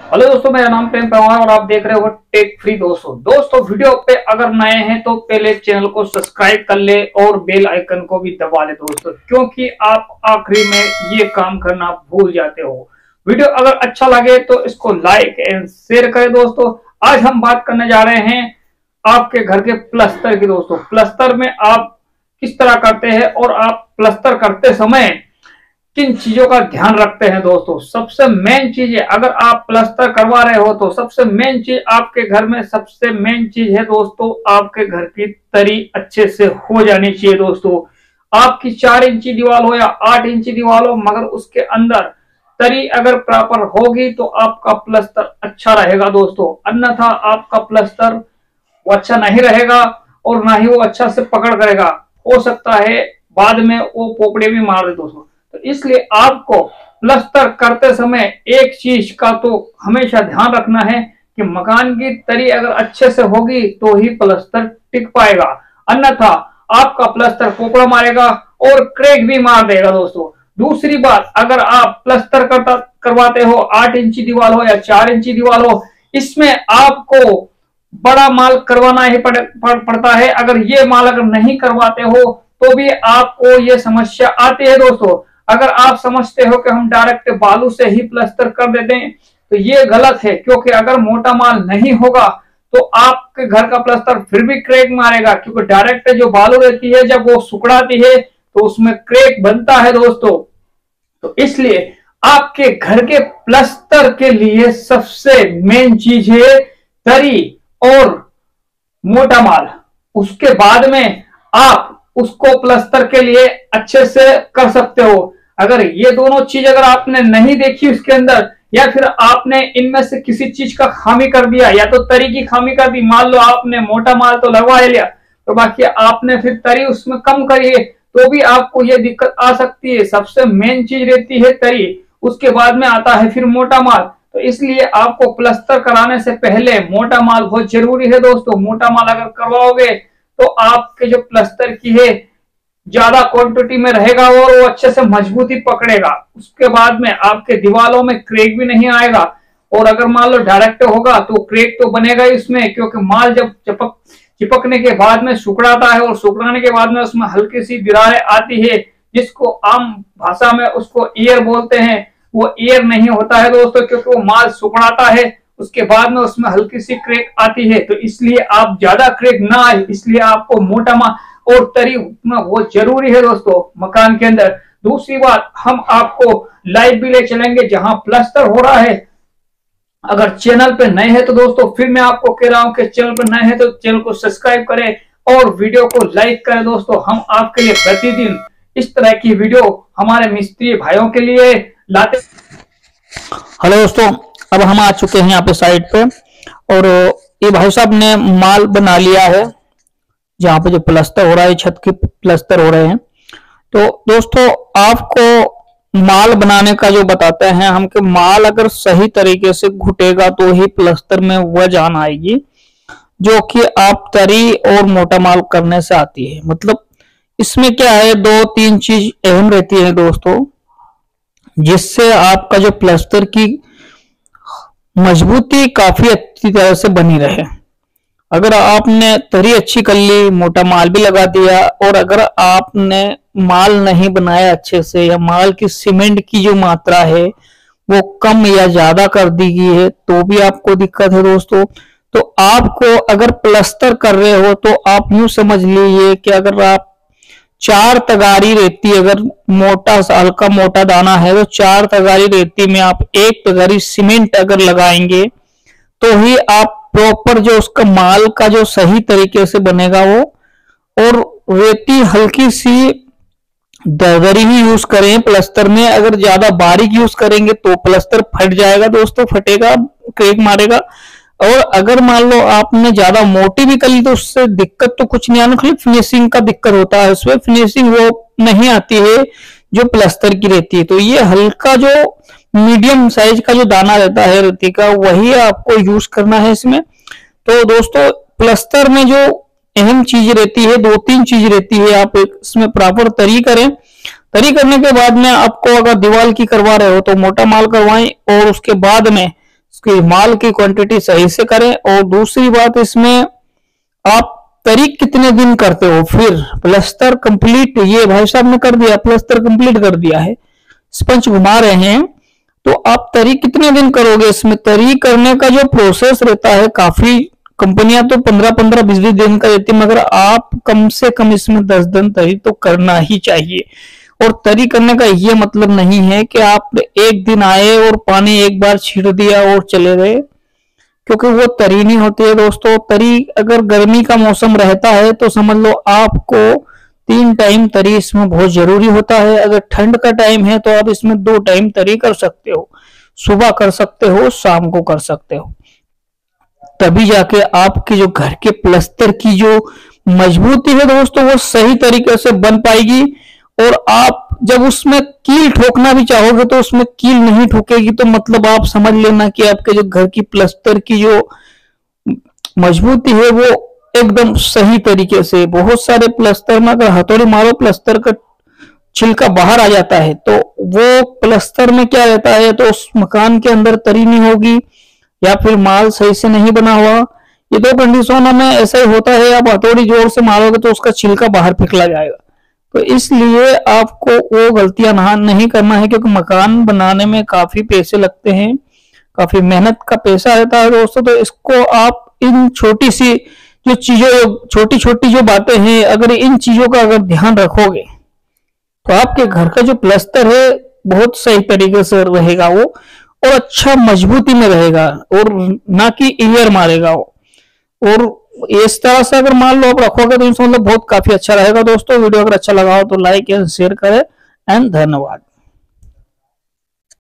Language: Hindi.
हेलो दोस्तों, मेरा नाम प्रेम परमार और आप देख रहे हो टेक फ्री। दोस्तों वीडियो पे अगर नए हैं तो पहले चैनल को सब्सक्राइब कर ले और बेल आइकन को भी दबा ले दोस्तों, क्योंकि आप आखिरी में ये काम करना भूल जाते हो। वीडियो अगर अच्छा लगे तो इसको लाइक एंड शेयर करें। दोस्तों आज हम बात करने जा रहे हैं आपके घर के प्लस्तर की। दोस्तों प्लस्तर में आप किस तरह करते हैं और आप प्लस्तर करते समय किन चीजों का ध्यान रखते हैं। दोस्तों सबसे मेन चीज है, अगर आप प्लस्तर करवा रहे हो तो सबसे मेन चीज आपके घर में सबसे मेन चीज है दोस्तों, आपके घर की तरी अच्छे से हो जानी चाहिए। दोस्तों आपकी 4 इंची दीवार हो या 8 इंची दीवार हो, मगर उसके अंदर तरी अगर प्रॉपर होगी तो आपका प्लस्तर अच्छा रहेगा दोस्तों। अन्यथा आपका प्लस्तर वो अच्छा नहीं रहेगा और ना ही वो अच्छा से पकड़ करेगा। हो सकता है बाद में वो पोपड़े भी मार दे दोस्तों। तो इसलिए आपको प्लस्तर करते समय एक चीज का तो हमेशा ध्यान रखना है कि मकान की तरी अगर अच्छे से होगी तो ही प्लस्तर टिक पाएगा, अन्यथा आपका प्लस्तर पोपड़ा मारेगा और क्रैक भी मार देगा। दोस्तों दूसरी बात, अगर आप प्लस्तर करवाते हो 8 इंची दीवार हो या 4 इंची दीवार हो, इसमें आपको बड़ा माल करवाना ही पड़ता है। अगर ये माल अगर नहीं करवाते हो तो भी आपको ये समस्या आती है। दोस्तों अगर आप समझते हो कि हम डायरेक्ट बालू से ही प्लस्तर कर देते हैं तो ये गलत है, क्योंकि अगर मोटा माल नहीं होगा तो आपके घर का प्लस्तर फिर भी क्रैक मारेगा, क्योंकि डायरेक्ट जो बालू रहती है जब वो सुखड़ाती है तो उसमें क्रैक बनता है। दोस्तों तो इसलिए आपके घर के प्लस्तर के लिए सबसे मेन चीज है तरी और मोटा माल। उसके बाद में आप उसको प्लस्तर के लिए अच्छे से कर सकते हो। अगर ये दोनों चीज अगर आपने नहीं देखी उसके अंदर, या फिर आपने इनमें से किसी चीज का खामी कर दिया, या तो तरी की खामी कर दी, मान लो आपने मोटा माल तो लगवा लिया तो बाकी आपने फिर तरी उसमें कम करी है, तो भी आपको ये दिक्कत आ सकती है। सबसे मेन चीज रहती है तरी, उसके बाद में आता है फिर मोटा माल। तो इसलिए आपको प्लस्तर कराने से पहले मोटा माल बहुत जरूरी है। दोस्तों मोटा माल अगर करवाओगे तो आपके जो प्लस्तर की है ज्यादा क्वांटिटी में रहेगा और वो अच्छे से मजबूती पकड़ेगा। उसके बाद में आपके दीवारों में क्रैक भी नहीं आएगा। और अगर मान लो डायरेक्ट होगा तो क्रैक तो बनेगा इसमें, क्योंकि माल जब चिपकने के बाद में सुखड़ाता है और सुखड़ाने के बाद में उसमें हल्की सी दरारें आती है, जिसको आम भाषा में उसको ईयर बोलते हैं। वो ईयर नहीं होता है दोस्तों, क्योंकि वो माल सुखड़ाता है उसके बाद में उसमें हल्की सी क्रैक आती है। तो इसलिए आप ज्यादा क्रैक ना आए, इसलिए आपको मोटा माल और तरी उतना बहुत जरूरी है दोस्तों मकान के अंदर। दूसरी बात, हम आपको लाइव भी ले चलेंगे जहां प्लस्तर हो रहा है। अगर चैनल पे नए हैं तो दोस्तों फिर मैं आपको कह रहा हूं कि चैनल पे नए हैं तो चैनल को सब्सक्राइब करें और वीडियो को लाइक करें। दोस्तों हम आपके लिए प्रतिदिन इस तरह की वीडियो हमारे मिस्त्री भाइयों के लिए लाते। हेलो दोस्तों, अब हम आ चुके हैं यहाँ पे साइड पे और ये भाई साहब ने माल बना लिया है जहाँ पे जो प्लस्तर हो रहा है, छत के प्लस्तर हो रहे हैं। तो दोस्तों आपको माल बनाने का जो बताते हैं हम कि माल अगर सही तरीके से घुटेगा तो ही प्लस्तर में वह जान आएगी जो कि आप तरी और मोटा माल करने से आती है। मतलब इसमें क्या है, 2-3 चीज अहम रहती है दोस्तों, जिससे आपका जो प्लस्तर की मजबूती काफी अच्छी तरह से बनी रहे। अगर आपने तरी अच्छी कर ली, मोटा माल भी लगा दिया, और अगर आपने माल नहीं बनाया अच्छे से, या माल की सीमेंट की जो मात्रा है वो कम या ज्यादा कर दी गई है, तो भी आपको दिक्कत है दोस्तों। तो आपको अगर प्लस्तर कर रहे हो तो आप यूं समझ लीजिए कि अगर आप 4 तगारी रेती, अगर मोटा सा हल्का मोटा दाना है तो 4 तगारी रेती में आप 1 तगारी सीमेंट अगर लगाएंगे तो ही आप प्रॉपर जो उसका माल का जो सही तरीके से बनेगा वो। और रेती हल्की सी दरदरी ही यूज करें प्लस्तर में, अगर ज्यादा बारीक यूज करेंगे तो प्लस्तर फट जाएगा दोस्तों, फटेगा, क्रैक मारेगा। और अगर मान लो आपने ज्यादा मोटी भी कर ली तो उससे दिक्कत तो कुछ नहीं आना, खाली फिनिशिंग का दिक्कत होता है, उसमें फिनिशिंग वो नहीं आती है जो प्लस्तर की रहती है। तो ये हल्का जो मीडियम साइज का जो दाना रहता है रेती का, वही आपको यूज करना है इसमें। तो दोस्तों प्लस्तर में जो अहम चीज रहती है, 2-3 चीज रहती है, आप इसमें प्रॉपर तरी करें। तरी करने के बाद में आपको अगर दीवार की करवा रहे हो तो मोटा माल करवाएं, और उसके बाद में उसकी माल की क्वांटिटी सही से करें। और दूसरी बात, इसमें आप तरी कितने दिन करते हो। फिर प्लास्टर कंप्लीट, ये भाई साहब ने कर दिया, प्लास्टर कंप्लीट कर दिया है, स्पंज घुमा रहे हैं, तो आप तरी कितने दिन करोगे। इसमें तरी करने का जो प्रोसेस रहता है, काफी कंपनियां तो 15-15 20 दिन का देती है, मगर आप कम से कम इसमें 10 दिन तरी तो करना ही चाहिए। और तरी करने का ये मतलब नहीं है कि आप एक दिन आए और पानी एक बार छीट दिया और चले गए, क्योंकि वो तरी नहीं होती है दोस्तों। तरी अगर गर्मी का मौसम रहता है तो समझ लो आपको 3 टाइम तरी इसमें बहुत जरूरी होता है। अगर ठंड का टाइम है तो आप इसमें 2 टाइम तरी कर सकते हो, सुबह कर सकते हो, शाम को कर सकते हो। तभी जाके आपके जो घर के प्लास्टर की जो मजबूती है दोस्तों, वो सही तरीके से बन पाएगी। और आप जब उसमें कील ठोकना भी चाहोगे तो उसमें कील नहीं ठोकेगी, तो मतलब आप समझ लेना कि आपके जो घर की प्लास्टर की जो मजबूती है वो एकदम सही तरीके से। बहुत सारे प्लास्टर में अगर हथौड़ी मारो प्लास्टर का छिलका बाहर आ जाता है, तो वो प्लास्टर में क्या रहता है, तो उस मकान के अंदर तरी नहीं होगी या फिर माल सही से नहीं बना हुआ। ये 2 कंडीशनों में ऐसा ही होता है। आप हथौड़ी जोर से मारोगे तो उसका छिलका बाहर फेंकला जाएगा। तो इसलिए आपको वो गलतियां नहीं करना है, क्योंकि मकान बनाने में काफी पैसे लगते हैं, काफी मेहनत का पैसा रहता है दोस्तों। तो इसको आप इन छोटी सी जो चीजों, छोटी छोटी जो बातें हैं, अगर इन चीजों का अगर ध्यान रखोगे तो आपके घर का जो प्लास्टर है बहुत सही तरीके से रहेगा वो, और अच्छा मजबूती में रहेगा, और ना कि ईयर मारेगा वो। और इस तरह से अगर मान लो आप रखोगे तो मतलब बहुत काफी अच्छा रहेगा दोस्तों। वीडियो अगर अच्छा लगा हो तो लाइक एंड शेयर करें, एंड धन्यवाद।